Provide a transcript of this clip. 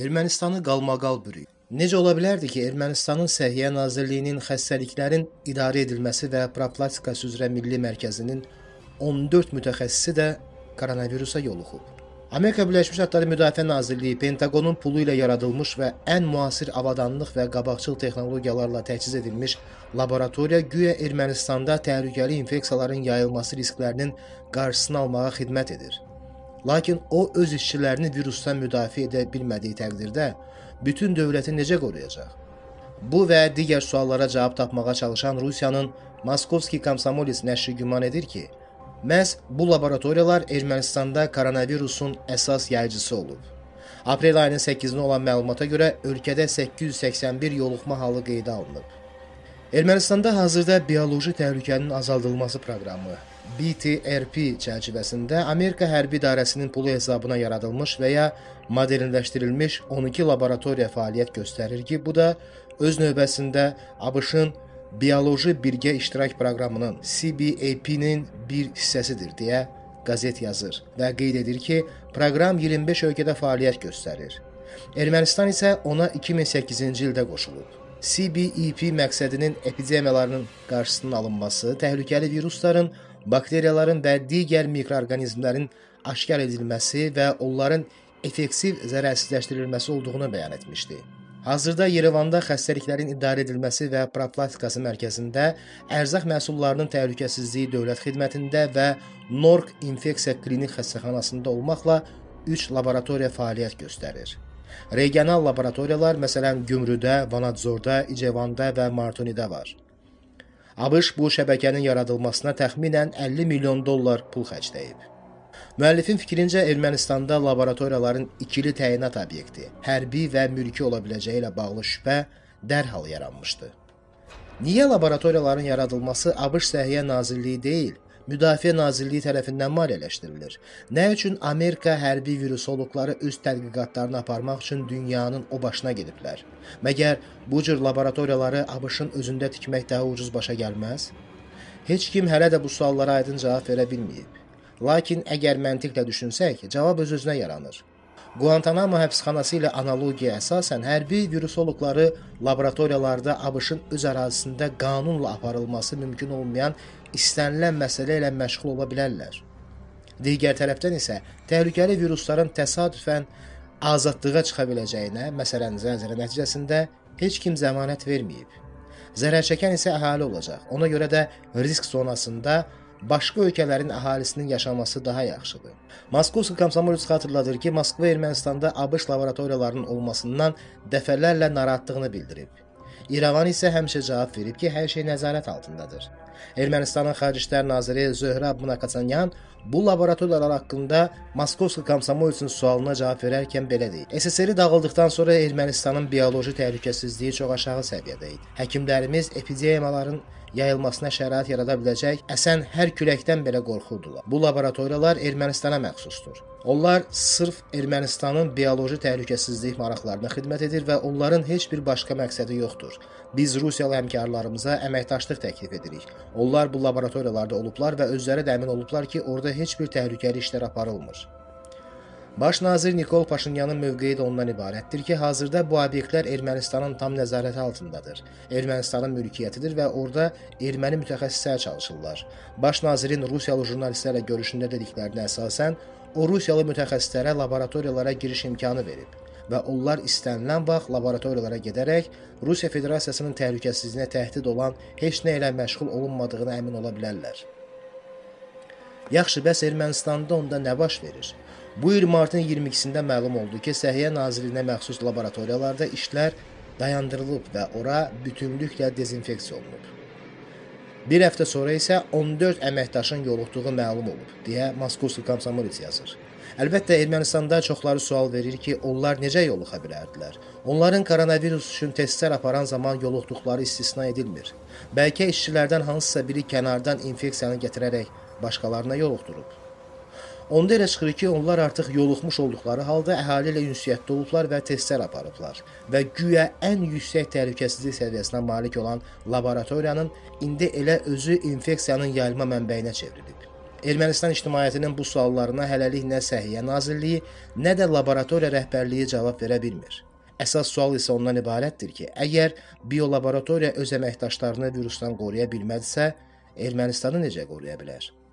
Ermənistanı qalmaqal bürüyüb. Necə ola bilərdi ki, Ermənistanın Səhiyyə Nazirliyinin xəstəliklərin idarə edilməsi və profilaktikası üzrə Milli Mərkəzinin 14 mütəxəssisi də koronavirusa yoluxub? Amerika Birləşmiş Ştatları Müdafiə Nazirliyi Pentaqonun pulu ilə yaradılmış və ən müasir avadanlıq və qabaqcıl texnologiyalarla təchiz edilmiş laboratoriya güya Ermənistanda təhlükəli infeksiyaların yayılması risklərinin qarşısını almağa xidmət edir. Lakin o öz işçilərini virusdan müdafiə edə bilmədiyi təqdirdə bütün dövləti necə qoruyacaq? Bu və digər suallara cavab tapmağa çalışan Rusiyanın Moskovski Komsomolis nəşri güman edir ki, məhz bu laboratoriyalar Ermənistanda koronavirusun əsas yayıcısı olub. Aprel ayının 8-nə olan məlumata görə ölkədə 881 yoluxma halı qeydə alınıb. Ermənistanda hazırda bioloji təhlükənin azaldılması proqramı BTRP çərçivəsində Amerika Hərbi İdarəsinin pulu hesabına yaradılmış və ya modernləşdirilmiş 12 laboratoriya fəaliyyət göstərir ki, bu da öz növbəsində ABŞ-ın Bioloji Birgə İştirak Proqramının CBAP-nin bir hissəsidir deyə qəzet yazır və qeyd edir ki, proqram 25 ölkədə fəaliyyət göstərir. Ermənistan isə ona 2008-ci ildə qoşulub. CBEP məqsədinin epidemiyalarının qarşısının alınması, təhlükəli virusların, bakteriyaların və digər mikroorqanizmlərin aşkar edilməsi və onların effektiv zərərsizləşdirilməsi olduğunu bəyan etmişdi. Hazırda Yerevanda xəstəliklərin idarə edilməsi və profilaktikası mərkəzində, ərzaq məhsullarının təhlükəsizliyi dövlət xidmətində və Nork İnfeksiya Klinik xəstəxanasında olmaqla 3 laboratoriya fəaliyyət göstərir. Regional laboratoriyalar məsələn Gümrüdə, Vanadzorda, İcevanda və Martonidə var. ABŞ bu şəbəkənin yaradılmasına təxminən 50 milyon dollar pul xərcləyib. Müəllifin fikrincə Ermənistanda laboratoriyaların ikili təyinat obyekti, hərbi və mülki ola biləcəyi ilə bağlı şübhə dərhal yaranmışdı. Niyə laboratoriyaların yaradılması ABŞ Səhiyyə Nazirliyi deyil, Müdafiə Nazirliyi tərəfindən maliyyələşdirilir? Nə üçün Amerika hərbi virusoloqları öz tədqiqatlarını aparmaq üçün dünyanın o başına gediblər? Məgər bu cür laboratoriyaları ABŞ-ın özündə tikmək daha ucuz başa gəlməz? Heç kim hələ də bu suallara aydın cavab verə bilməyib. Lakin əgər məntiqlə düşünsək, cavab öz-özünə yaranır. Guantanamo həbsxanası ilə analogiya əsasən hərbi virusoloqları laboratoriyalarda ABŞ-ın öz ərazisində qanunla aparılması mümkün olmayan istənilən məsələ ilə məşğul ola bilərlər. Digər tərəfdən isə təhlükəli virusların təsadüfən azadlığa çıxa biləcəyinə, məsələn zəlzələ nəticəsində heç kim zəmanət verməyib. Zərər çəkən isə əhali olacaq. Ona görə də risk zonasında başqa ölkələrin əhalisinin yaşaması daha yaxşıdır. Moskovski Komsomolis xatırladır ki, Moskva Ermənistanda ABŞ laboratoriyalarının olmasından dəfələrlə narahatlığını bildirib. İrəvan isə həmişə cavab verib ki, hər şey nəzarət altındadır. Ermənistanın Xarici İşlər Naziri Zöhrab Mnakatsanyan bu laboratoriyalar haqqında Moskovski Komsomolisin sualına cavab verərkən belə deyib. SSR dağıldıqdan sonra Ermənistanın bioloji təhlükəsizliyi çox aşağı səviyyədə idi. Həkimlərimiz epidemiyaların yayılmasına şərait yarada biləcək əsən hər küləkdən belə qorxurdular. Bu laboratoriyalar Ermənistana məxsusdur. Onlar sırf Ermənistanın bioloji təhlükəsizlik maraqlarına xidmət edir və onların heç bir başqa məqsədi yoxdur. Biz Rusiyalı həmkarlarımıza əməkdaşlıq təklif edirik. Onlar bu laboratoriyalarda olublar və özləri də əmin olublar ki, orada heç bir təhlükəli işlər aparılmır. Baş nazir Nikol Paşinyanın mövqeyi də ondan ibarətdir ki, hazırda bu obyektlər Ermənistanın tam nəzarəti altındadır. Ermənistanın mülkiyyətidir və orada erməni mütəxəssislər çalışırlar. Baş nazirin Rusiyalı jurnalistlərlə görüşündə dediklərinə əsasən, o Rusiyalı mütəxəssislərə laboratoriyalara giriş imkanı verib və onlar istənilən vaxt laboratoriyalara gedərək Rusiya Federasiyasının təhlükəsizliyinə təhdid olan heç nə ilə məşğul olunmadığına əmin ola bilərlər. Yaxşı, bəs Ermənistanda onda nə baş verir? Bu il martın 22-sində məlum oldu ki, Səhiyyə Nazirliyinə məxsus laboratoriyalarda işlər dayandırılıb və ora bütünlüklə dezinfeksiya olunub. Bir həftə sonra isə 14 əməkdaşın yoluxduğu məlum olub, deyə Moskovski Komsomolis yazır. Əlbəttə, Ermənistanda çoxları sual verir ki, onlar necə yoluxa bilərdilər? Onların koronavirus üçün testlər aparan zaman yoluxduqları istisna edilmir. Bəlkə işçilərdən hansısa biri kənardan infeksiyanı gətirərək başqalarına yoluxdurub. Onda elə çıxır ki, onlar artıq yoluxmuş olduqları halda əhali ilə ünsiyyətdə olublar və testlər aparıblar və güya ən yüksək təhlükəsizlik səviyyəsinə malik olan laboratoriyanın indi elə özü infeksiyanın yayılma mənbəyinə çevrilib. Ermənistan ictimaiyyətinin bu suallarına hələlik nə Səhiyyə Nazirliyi, nə də laboratoriya rəhbərliyi cavab verə bilmir. Əsas sual isə ondan ibarətdir ki, əgər biolaboratoriya öz əməkdaşlarını virusdan qoruya bilmədisə, Ermənistanı necə qoruya bilər?